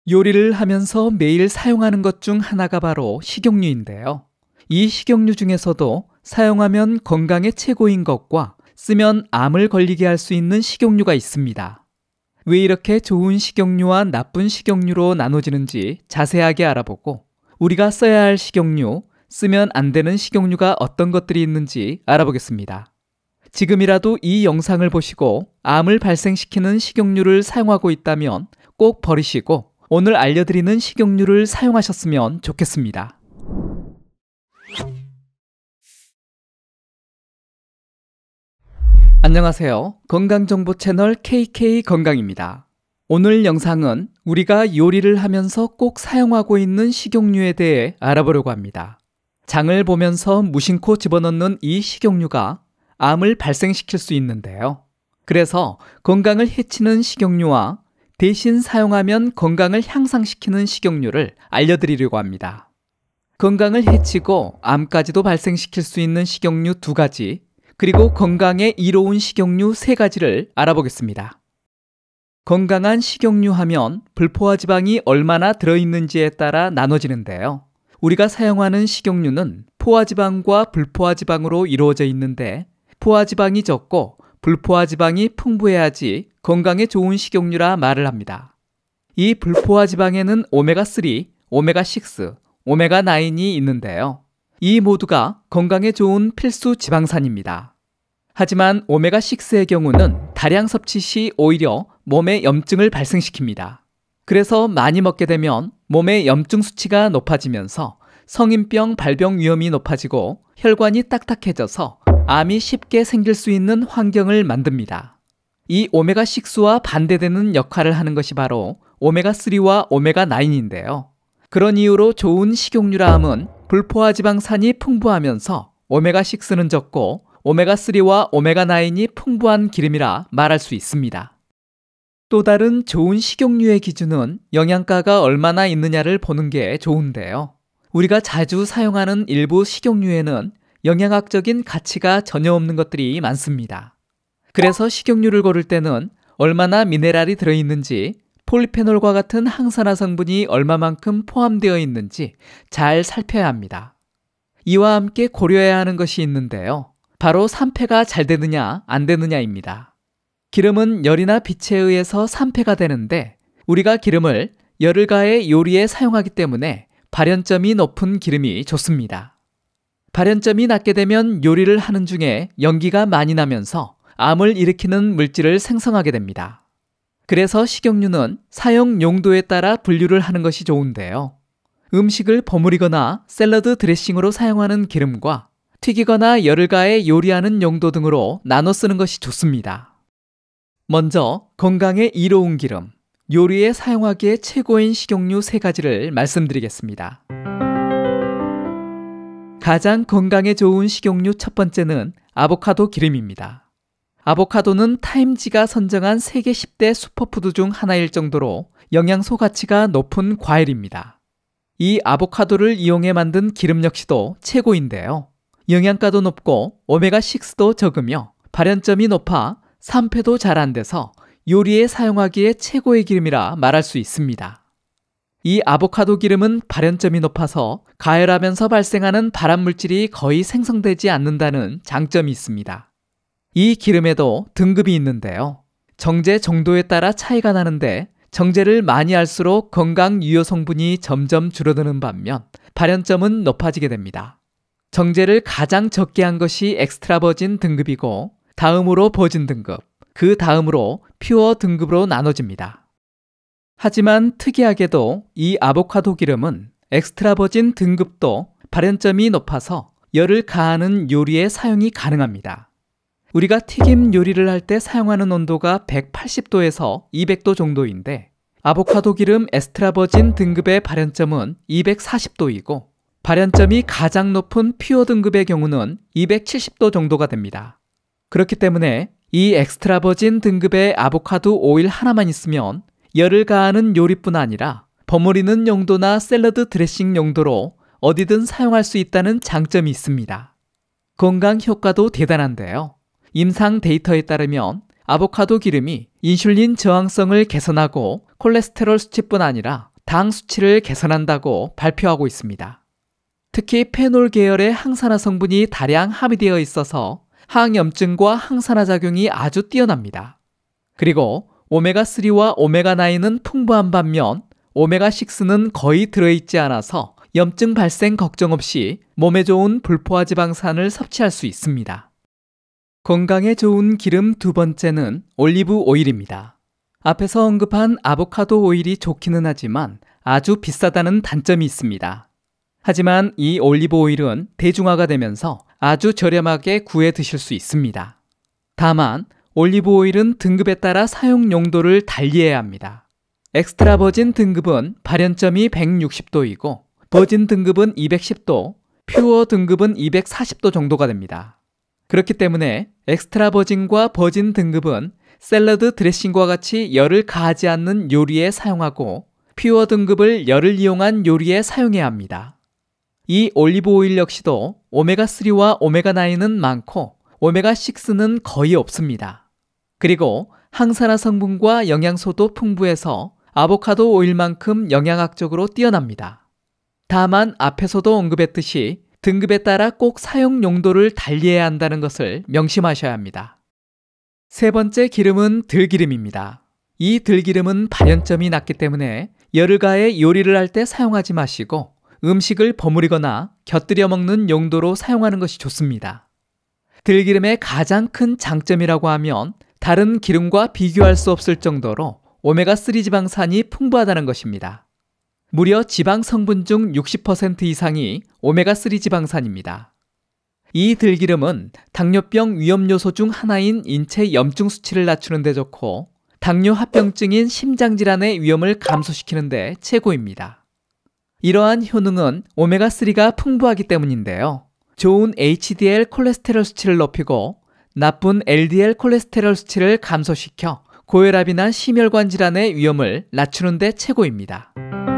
요리를 하면서 매일 사용하는 것 중 하나가 바로 식용유인데요. 이 식용유 중에서도 사용하면 건강에 최고인 것과 쓰면 암을 걸리게 할 수 있는 식용유가 있습니다. 왜 이렇게 좋은 식용유와 나쁜 식용유로 나눠지는지 자세하게 알아보고 우리가 써야 할 식용유, 쓰면 안 되는 식용유가 어떤 것들이 있는지 알아보겠습니다. 지금이라도 이 영상을 보시고 암을 발생시키는 식용유를 사용하고 있다면 꼭 버리시고 오늘 알려드리는 식용유를 사용하셨으면 좋겠습니다. 안녕하세요. 건강정보 채널 KK건강입니다. 오늘 영상은 우리가 요리를 하면서 꼭 사용하고 있는 식용유에 대해 알아보려고 합니다. 장을 보면서 무심코 집어넣는 이 식용유가 암을 발생시킬 수 있는데요. 그래서 건강을 해치는 식용유와 대신 사용하면 건강을 향상시키는 식용유를 알려드리려고 합니다. 건강을 해치고 암까지도 발생시킬 수 있는 식용유 2가지, 그리고 건강에 이로운 식용유 3가지를 알아보겠습니다. 건강한 식용유 하면 불포화 지방이 얼마나 들어있는지에 따라 나눠지는데요. 우리가 사용하는 식용유는 포화지방과 불포화지방으로 이루어져 있는데 포화지방이 적고 불포화지방이 풍부해야지 건강에 좋은 식용유라 말을 합니다. 이 불포화지방에는 오메가3, 오메가6, 오메가9이 있는데요. 이 모두가 건강에 좋은 필수 지방산입니다. 하지만 오메가6의 경우는 다량 섭취 시 오히려 몸에 염증을 발생시킵니다. 그래서 많이 먹게 되면 몸의 염증 수치가 높아지면서 성인병 발병 위험이 높아지고 혈관이 딱딱해져서 암이 쉽게 생길 수 있는 환경을 만듭니다. 이 오메가6와 반대되는 역할을 하는 것이 바로 오메가3와 오메가9인데요. 그런 이유로 좋은 식용유라 함은 불포화지방산이 풍부하면서 오메가6는 적고 오메가3와 오메가9이 풍부한 기름이라 말할 수 있습니다. 또 다른 좋은 식용유의 기준은 영양가가 얼마나 있느냐를 보는 게 좋은데요. 우리가 자주 사용하는 일부 식용유에는 영양학적인 가치가 전혀 없는 것들이 많습니다. 그래서 식용유를 고를 때는 얼마나 미네랄이 들어있는지, 폴리페놀과 같은 항산화 성분이 얼마만큼 포함되어 있는지 잘 살펴야 합니다. 이와 함께 고려해야 하는 것이 있는데요. 바로 산패가 잘 되느냐 안 되느냐입니다. 기름은 열이나 빛에 의해서 산패가 되는데 우리가 기름을 열을 가해 요리에 사용하기 때문에 발연점이 높은 기름이 좋습니다. 발연점이 낮게 되면 요리를 하는 중에 연기가 많이 나면서 암을 일으키는 물질을 생성하게 됩니다. 그래서 식용유는 사용 용도에 따라 분류를 하는 것이 좋은데요. 음식을 버무리거나 샐러드 드레싱으로 사용하는 기름과 튀기거나 열을 가해 요리하는 용도 등으로 나눠 쓰는 것이 좋습니다. 먼저 건강에 이로운 기름, 요리에 사용하기에 최고인 식용유 3가지를 말씀드리겠습니다. 가장 건강에 좋은 식용유 첫 번째는 아보카도 기름입니다. 아보카도는 타임지가 선정한 세계 10대 슈퍼푸드 중 하나일 정도로 영양소 가치가 높은 과일입니다. 이 아보카도를 이용해 만든 기름 역시도 최고인데요. 영양가도 높고 오메가6도 적으며 발연점이 높아 산패도 잘 안 돼서 요리에 사용하기에 최고의 기름이라 말할 수 있습니다. 이 아보카도 기름은 발연점이 높아서 가열하면서 발생하는 발암물질이 거의 생성되지 않는다는 장점이 있습니다. 이 기름에도 등급이 있는데요. 정제 정도에 따라 차이가 나는데 정제를 많이 할수록 건강 유효 성분이 점점 줄어드는 반면 발연점은 높아지게 됩니다. 정제를 가장 적게 한 것이 엑스트라 버진 등급이고 다음으로 버진 등급, 그 다음으로 퓨어 등급으로 나눠집니다. 하지만 특이하게도 이 아보카도 기름은 엑스트라 버진 등급도 발연점이 높아서 열을 가하는 요리에 사용이 가능합니다. 우리가 튀김 요리를 할 때 사용하는 온도가 180도에서 200도 정도인데 아보카도 기름 엑스트라 버진 등급의 발연점은 240도이고 발연점이 가장 높은 퓨어 등급의 경우는 270도 정도가 됩니다. 그렇기 때문에 이 엑스트라 버진 등급의 아보카도 오일 하나만 있으면 열을 가하는 요리뿐 아니라 버무리는 용도나 샐러드 드레싱 용도로 어디든 사용할 수 있다는 장점이 있습니다. 건강 효과도 대단한데요. 임상 데이터에 따르면 아보카도 기름이 인슐린 저항성을 개선하고 콜레스테롤 수치뿐 아니라 당 수치를 개선한다고 발표하고 있습니다. 특히 페놀 계열의 항산화 성분이 다량 함유되어 있어서 항염증과 항산화 작용이 아주 뛰어납니다. 그리고 오메가3와 오메가9은 풍부한 반면 오메가6는 거의 들어있지 않아서 염증 발생 걱정 없이 몸에 좋은 불포화 지방산을 섭취할 수 있습니다. 건강에 좋은 기름 두 번째는 올리브 오일입니다. 앞에서 언급한 아보카도 오일이 좋기는 하지만 아주 비싸다는 단점이 있습니다. 하지만 이 올리브 오일은 대중화가 되면서 아주 저렴하게 구해 드실 수 있습니다. 다만 올리브 오일은 등급에 따라 사용 용도를 달리해야 합니다. 엑스트라 버진 등급은 발연점이 160도이고 버진 등급은 210도, 퓨어 등급은 240도 정도가 됩니다. 그렇기 때문에 엑스트라 버진과 버진 등급은 샐러드 드레싱과 같이 열을 가하지 않는 요리에 사용하고 퓨어 등급을 열을 이용한 요리에 사용해야 합니다. 이 올리브 오일 역시도 오메가3와 오메가9은 많고 오메가6는 거의 없습니다. 그리고 항산화 성분과 영양소도 풍부해서 아보카도 오일만큼 영양학적으로 뛰어납니다. 다만 앞에서도 언급했듯이 등급에 따라 꼭 사용 용도를 달리해야 한다는 것을 명심하셔야 합니다. 세 번째 기름은 들기름입니다. 이 들기름은 발연점이 낮기 때문에 열을 가해 요리를 할 때 사용하지 마시고 음식을 버무리거나 곁들여 먹는 용도로 사용하는 것이 좋습니다. 들기름의 가장 큰 장점이라고 하면 다른 기름과 비교할 수 없을 정도로 오메가3 지방산이 풍부하다는 것입니다. 무려 지방 성분 중 60% 이상이 오메가3 지방산입니다. 이 들기름은 당뇨병 위험 요소 중 하나인 인체 염증 수치를 낮추는 데 좋고 당뇨 합병증인 심장질환의 위험을 감소시키는 데 최고입니다. 이러한 효능은 오메가3가 풍부하기 때문인데요. 좋은 HDL 콜레스테롤 수치를 높이고 나쁜 LDL 콜레스테롤 수치를 감소시켜 고혈압이나 심혈관 질환의 위험을 낮추는 데 최고입니다.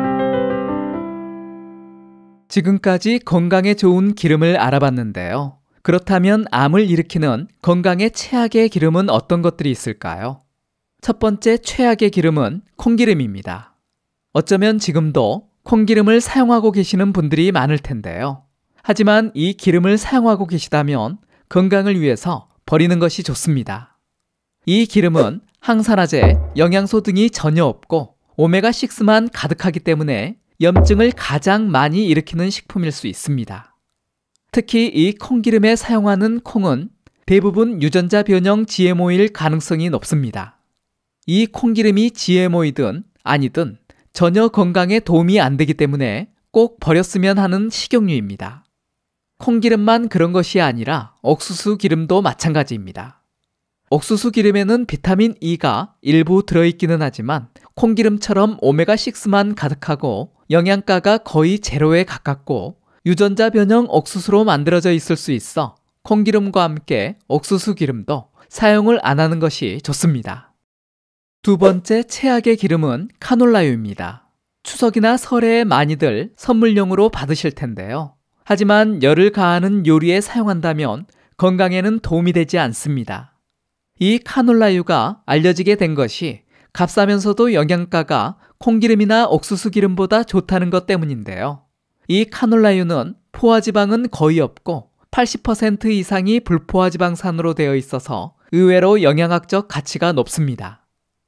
지금까지 건강에 좋은 기름을 알아봤는데요. 그렇다면 암을 일으키는 건강에 최악의 기름은 어떤 것들이 있을까요? 첫 번째 최악의 기름은 콩기름입니다. 어쩌면 지금도 콩기름을 사용하고 계시는 분들이 많을 텐데요. 하지만 이 기름을 사용하고 계시다면 건강을 위해서 버리는 것이 좋습니다. 이 기름은 항산화제, 영양소 등이 전혀 없고 오메가6만 가득하기 때문에 염증을 가장 많이 일으키는 식품일 수 있습니다. 특히 이 콩기름에 사용하는 콩은 대부분 유전자 변형 GMO일 가능성이 높습니다. 이 콩기름이 GMO이든 아니든 전혀 건강에 도움이 안 되기 때문에 꼭 버렸으면 하는 식용유입니다. 콩기름만 그런 것이 아니라 옥수수 기름도 마찬가지입니다. 옥수수 기름에는 비타민 E가 일부 들어있기는 하지만 콩기름처럼 오메가6만 가득하고 영양가가 거의 제로에 가깝고 유전자 변형 옥수수로 만들어져 있을 수 있어 콩기름과 함께 옥수수 기름도 사용을 안 하는 것이 좋습니다. 두 번째 최악의 기름은 카놀라유입니다. 추석이나 설에 많이들 선물용으로 받으실 텐데요. 하지만 열을 가하는 요리에 사용한다면 건강에는 도움이 되지 않습니다. 이 카놀라유가 알려지게 된 것이 값싸면서도 영양가가 콩기름이나 옥수수 기름보다 좋다는 것 때문인데요. 이 카놀라유는 포화지방은 거의 없고 80% 이상이 불포화지방산으로 되어 있어서 의외로 영양학적 가치가 높습니다.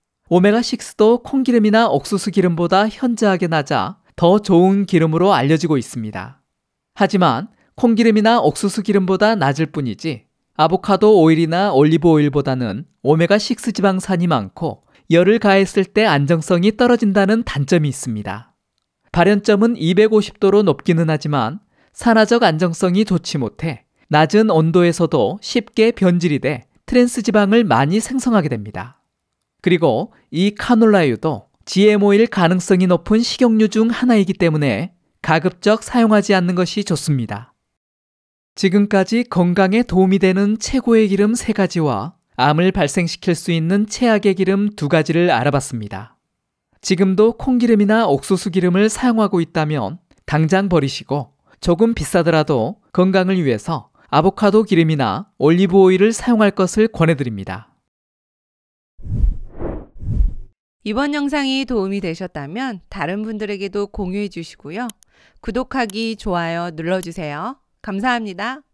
오메가6도 콩기름이나 옥수수 기름보다 현저하게 낮아 더 좋은 기름으로 알려지고 있습니다. 하지만 콩기름이나 옥수수 기름보다 낮을 뿐이지 아보카도 오일이나 올리브 오일보다는 오메가6 지방산이 많고 열을 가했을 때 안정성이 떨어진다는 단점이 있습니다. 발연점은 250도로 높기는 하지만 산화적 안정성이 좋지 못해 낮은 온도에서도 쉽게 변질이 돼 트랜스 지방을 많이 생성하게 됩니다. 그리고 이 카놀라유도 GMO일 가능성이 높은 식용유 중 하나이기 때문에 가급적 사용하지 않는 것이 좋습니다. 지금까지 건강에 도움이 되는 최고의 기름 3가지와 암을 발생시킬 수 있는 최악의 기름 2가지를 알아봤습니다. 지금도 콩기름이나 옥수수 기름을 사용하고 있다면 당장 버리시고 조금 비싸더라도 건강을 위해서 아보카도 기름이나 올리브 오일을 사용할 것을 권해드립니다. 이번 영상이 도움이 되셨다면 다른 분들에게도 공유해 주시고요. 구독하기, 좋아요 눌러주세요. 감사합니다.